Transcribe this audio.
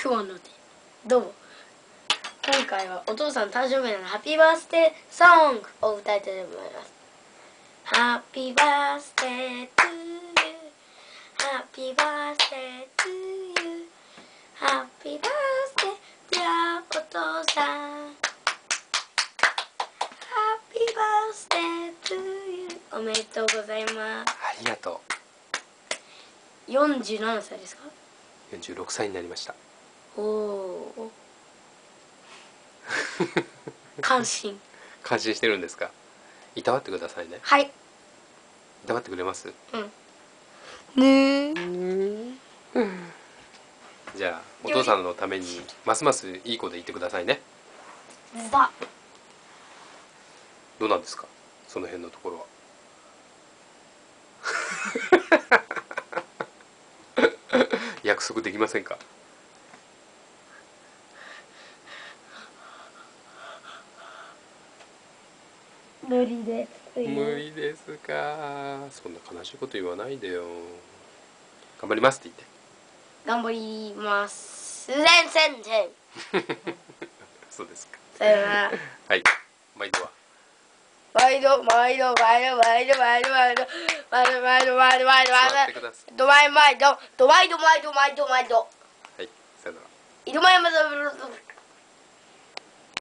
雲の手。どうも。今回はお父さんの誕生日のハッピーバースデーソングを歌いたいと思います。ハッピーバースデートゥーユー、ハッピーバースデートゥーユー、ハッピーバースデーディアお父さん、ハッピーバースデートゥーユー、おめでとうございます。 ありがとう。47歳ですか 46歳になりました。 おお感心してるんですか。いたわってくださいね。 はい。 いたわってくれます。 ねえ。 じゃあお父さんのためにますますいい子でいてくださいね。どうなんですか、その辺のところは。約束できませんか。 無理です。 無理ですか。そんな悲しいこと言わないでよ。頑張りますって言って。 頑張ります。 そうですか。 さよなら。 はい。毎度は。 毎度。 座ってください。 毎度。 はい。さよなら。